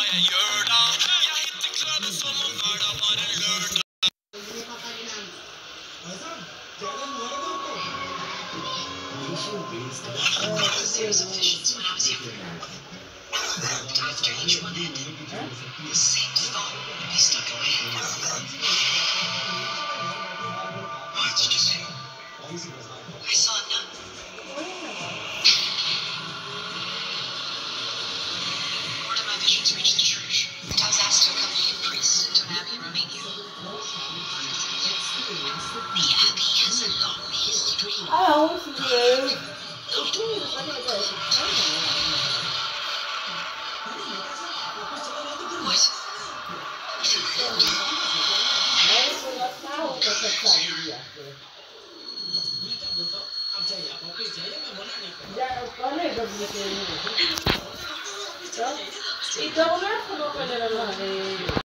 Series of visions when I was younger. After each one ended, the same thought would be stuck in my head. What did you see? I saw none. Word of my visions reached the church, and I was asked to accompany a priest into an abbey in Romania. The abbey has a long history. Então, não é como eu